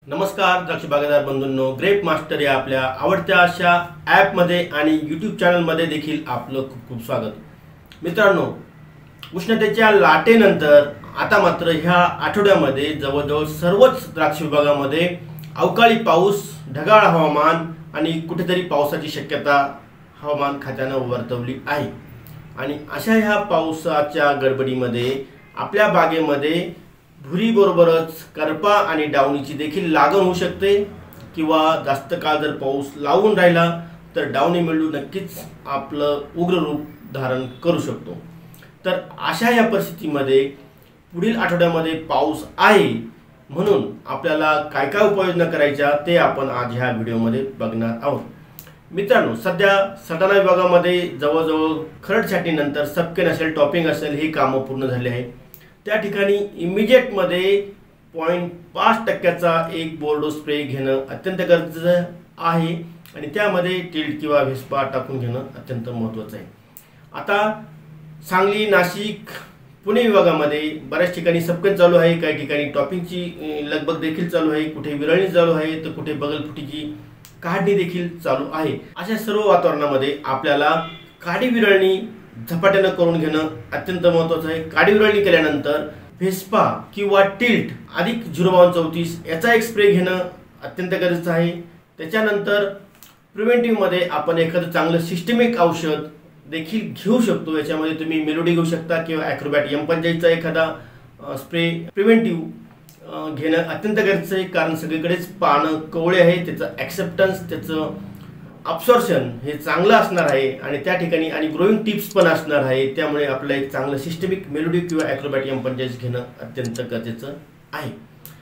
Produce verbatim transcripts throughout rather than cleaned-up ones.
नमस्कार द्राक्ष बागायतदार बंधूंनो, ग्रेप मास्टर या आपल्या आवडत्या अशा ॲप मध्ये आणि यूट्यूब चॅनल मध्ये देखील आपलं खूप खूप स्वागत। मित्रांनो, उष्णतेच्या लाटेनंतर आता मात्र ह्या आठवड्यामध्ये जवळजवळ सर्वच द्राक्ष विभागामध्ये अवकाळी पाऊस, ढगाळ हवामान आणि कुठेतरी पावसाची शक्यता हवामान खात्याने वर्तवली आहे। आणि अशा ह्या पावसाच्या गडबडीमध्ये आपल्या बागेमध्ये भुरी बरोबरच करपा आणि डावणीची देखील लागण होऊ शकते किंवा जास्त काळ जर पाऊस लावून राहिला तर डावणी मिळू नक्कीच आपलं उग्र रूप धारण करू शकतो। तर अशा या परिस्थितीमध्ये पुढील आठवड्यामध्ये पाऊस आहे म्हणून आपल्याला काय काय उपाययोजना करायच्या ते आपण आज ह्या व्हिडिओमध्ये बघणार आहोत। मित्रांनो, सध्या सटाणा विभागामध्ये जवळजवळ खरड छाटणीनंतर सबकेन असेल, टॉपिंग असेल हे कामं पूर्ण झाले आहे। त्या ठिकाणी इमिजिएट मध्ये पॉईंट पाच टक्क्याचा एक बोर्डो स्प्रे घेणं अत्यंत गरजेचं आहे आणि त्यामध्ये टिल्ट किंवा व्हेस्पा टाकून घेणं अत्यंत महत्त्वाचं आहे। आता सांगली, नाशिक, पुणे विभागामध्ये बऱ्याच ठिकाणी सबकेन चालू आहे, काही ठिकाणी टॉपिंगची लगबग देखील चालू आहे, कुठे विरळणी चालू आहे तर कुठे बगलफुटीची काढणी देखील चालू आहे। अशा सर्व वातावरणामध्ये आपल्याला काडी विरळणी झपाट्याने करून घेणं अत्यंत महत्त्वाचं आहे। काडी विरळणी केल्यानंतर व्हेस्पा किंवा टिल्ट अधिक झिरो बावन चौतीस याचा एक स्प्रे घेणं अत्यंत गरजेचं आहे। त्याच्यानंतर प्रिव्हेंटिव्ह मध्ये आपण एखादं चांगलं सिस्टमिक औषध देखील घेऊ शकतो। याच्यामध्ये तुम्ही मेलोडी घेऊ शकता किंवा ॲक्रोबॅट एम पंचाळीसचा एखादा स्प्रे प्रिव्हेंटिव्ह घेणं अत्यंत गरजेचं आहे, कारण सगळीकडेच पानं कवळे आहे, त्याचं ॲक्सेप्टन्स, त्याचं अब्सॉर्प्शन हे चांगलं असणार आहे आणि त्या ठिकाणी आणि ग्रोइंग टिप्स पण असणार आहे। त्यामुळे आपल्याला एक चांगलं सिस्टमिक मेलोडी किंवा ॲक्रोबॅट एम पंचाळीस घेणं अत्यंत गरजेचं आहे।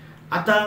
आता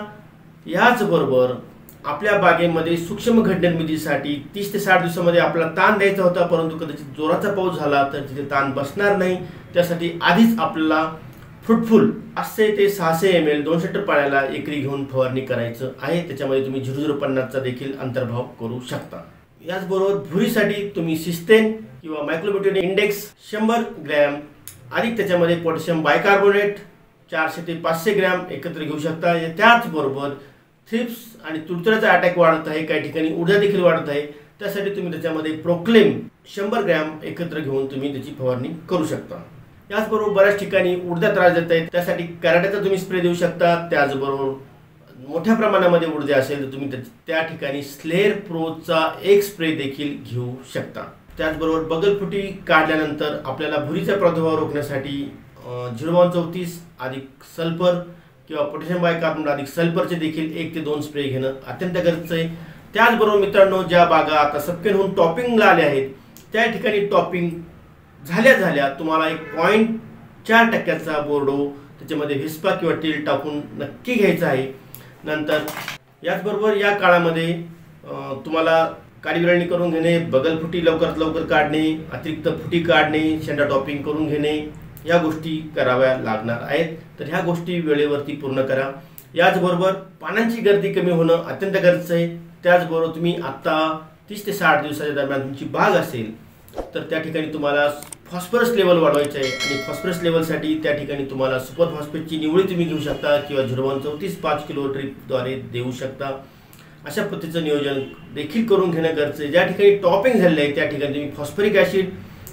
याचबरोबर आपल्या बागेमध्ये सूक्ष्म घड निर्मितीसाठी तीस ते साठ दिवसामध्ये आपल्याला ताण द्यायचा होता, परंतु कदाचित जोराचा पाऊस झाला तर तिथे ताण बसणार नाही। त्यासाठी आधीच आपल्याला फ्रुटफुल पाचशे ते सहाशे एम एल दोनशे लिटर पाण्याला एकरी घेऊन फवारणी करायचं आहे। त्याच्यामध्ये तुम्ही झिरो झिरो पन्नासचा देखील अंतर्भाव करू शकता। याचबरोबर भुरीसाठी तुम्ही सिस्टेन किंवा मायक्रोब्युटेन इंडेक्स शंभर ग्रॅम अधिक त्याच्यामध्ये पोटॅशियम बायकार्बोनेट चारशे ते पाचशे ग्रॅम एकत्र घेऊ शकता। त्याचबरोबर थ्रिप्स आणि तुडतुड्याचा अटॅक वाढत आहे, काही ठिकाणी उडद्या देखील वाढत आहे, त्यासाठी तुम्ही त्याच्यामध्ये प्रोक्लेम शंभर ग्रॅम एकत्र घेऊन तुम्ही त्याची फवारणी करू शकता। याचबरोबर बऱ्याच ठिकाणी उडद्या त्रास देत आहेत, त्यासाठी कराट्याचा तुम्ही स्प्रे देऊ शकता। त्याचबरोबर मोठ्या प्रमाणामध्ये उडद्या असेल तर तुम्ही त्या ठिकाणी स्लेअर प्रोचा एक स्प्रे देखील घेऊ शकता। त्याचबरोबर बगलफुटी काढल्यानंतर आपल्याला भुरीचा प्रादुर्भाव रोखण्यासाठी झिरो बावन चौतीस अधिक सल्फर किंवा पोटॅशियम बायकार्बोनेट अधिक सल्फरचे देखील एक ते दोन स्प्रे घेणं अत्यंत गरजेचं आहे। त्याचबरोबर मित्रांनो, ज्या बागा आता सबकेन होऊन टॉपिंगला आल्या आहेत त्या ठिकाणी टॉपिंग झाल्या झाल्या तुम्हाला एक पॉईंट चार टक्क्याचा बोर्डो त्याच्यामध्ये व्हेस्पा किंवा टिल्ट टाकून नक्की घ्यायचा आहे। नंतर याचबरोबर या काळामध्ये तुम्हाला काडी विरळणी करून घेणे, बगलफुटी लवकरात लवकर काढणे, अतिरिक्त फुटी काढणे, शेंडा टॉपिंग करून घेणे या गोष्टी कराव्या लागणार आहेत। तर ह्या गोष्टी वेळेवरती पूर्ण करा। याचबरोबर पानांची गर्दी कमी होणं अत्यंत गरजेचं आहे। त्याचबरोबर तुम्ही आत्ता तीस ते साठ दिवसाच्या दरम्यान तुमची बाग असेल तर त्या ठिकाणी तुम्हाला फॉस्फरस लेवल वाढवायचे आहे आणि फॉस्फरस लेवलसाठी त्या ठिकाणी तुम्हाला सुपर फॉस्फेटची निवडी तुम्ही घेऊ शकता किंवा झिरो बावन चौतीस पाच किलो ड्रिपद्वारे देऊ शकता। अशा पद्धतीचं नियोजन देखील करून घेणं गरजेचं आहे। ज्या ठिकाणी टॉपिंग झालेलं आहे त्या ठिकाणी तुम्ही फॉस्फरिक ॲसिड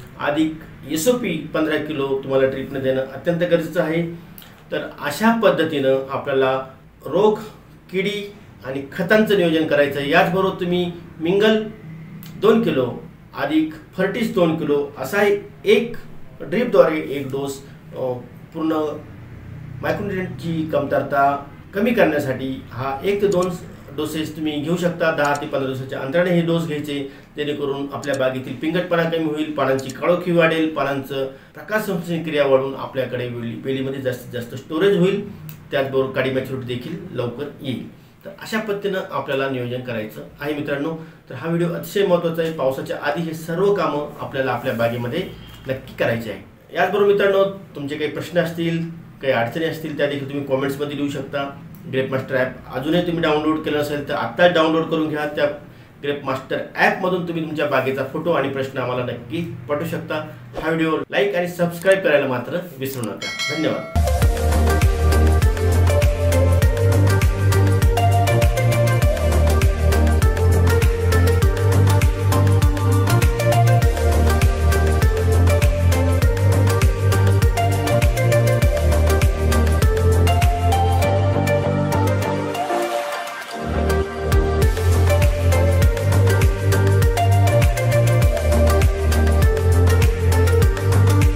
अधिक एस ओ पी पंधरा किलो तुम्हाला ड्रिपनं देणं अत्यंत गरजेचं आहे। तर अशा पद्धतीनं आपल्याला रोग, किडी आणि खतांचं नियोजन करायचं आहे। याचबरोबर तुम्ही मिंगल दोन किलो अधिक फर्टिस दोन किलो असा एक ड्रिपद्वारे एक डोस पूर्ण मायक्रोन्यूट्रिएंटची कमतरता कमी करण्यासाठी हा एक ते दोन डोसेस तुम्ही घेऊ शकता। दहा ते पंधरा दिवसाच्या अंतराने हे डोस घ्यायचे, जेणेकरून आपल्या बागेतील पिंगटपणा कमी होईल, पानांची काळोखी वाढेल, पानांचं प्रकाश संश्लेषण क्रिया वाढून आपल्याकडे वेळी वेळीमध्ये जास्तीत जास्त स्टोरेज होईल। त्याचबरोबर काडी मॅच्युरिटी देखील लवकर येईल। तर अशा पद्धतीनं आपल्याला नियोजन करायचं आहे मित्रांनो। तर हा व्हिडिओ अतिशय महत्त्वाचा आहे। पावसाच्या आधी हे सर्व कामं आपल्याला आपल्या बागेमध्ये नक्की करायचे आहे। याचबरोबर मित्रांनो, तुमचे काही प्रश्न असतील, काही अडचणी असतील त्या देखील तुम्ही कॉमेंट्समध्ये लिहू शकता। ग्रेप मास्टर ॲप अजूनही तुम्ही डाउनलोड केलं नसेल तर आत्ताच डाउनलोड करून घ्या। त्या ग्रेप मास्टर ॲपमधून तुम्ही तुमच्या बागेचा फोटो आणि प्रश्न आम्हाला नक्की पाठवू शकता। हा व्हिडिओ लाईक आणि सबस्क्राईब करायला मात्र विसरू नका। धन्यवाद।